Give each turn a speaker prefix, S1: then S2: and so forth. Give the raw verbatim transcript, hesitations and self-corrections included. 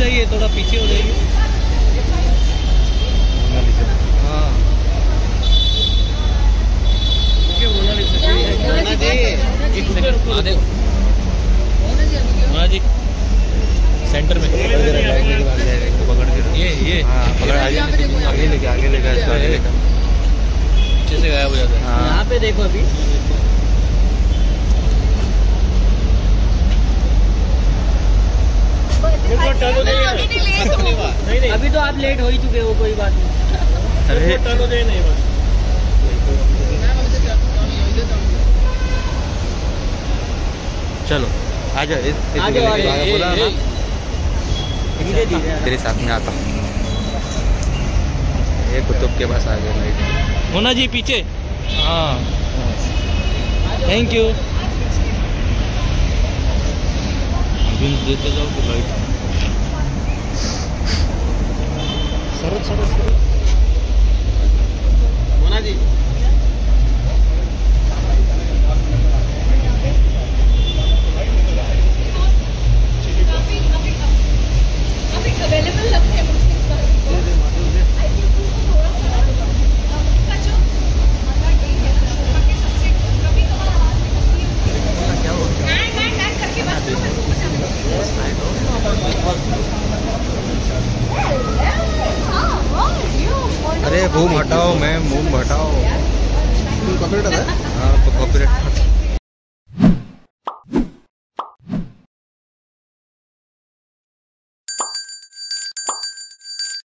S1: जाइए, थोड़ा पीछे हो जाइए। हाँ जी सेंटर में पकड़ के रख, पकड़ के ये ये हाँ पकड़, आगे आगे लेके आगे लेकर इसको आगे लेकर पीछे से गायब हो जाता है। हाँ यहाँ पे देखो अभी नहीं नहीं अभी तो आप लेट हो ही चुके हो, कोई बात नहीं। अरे नहीं चलो आ जाओ, तेरे साथ में आता हूँ। ये कुतुब के पास आ गए भाई। मोना जी पीछे। हाँ थैंक यू। देते जाओ तो लाइट सरस सरस मोना जी। अरे घूम हटाओ, मैं मुंह हटाओ। कॉपीराइट है? हाँ तो कॉपीराइट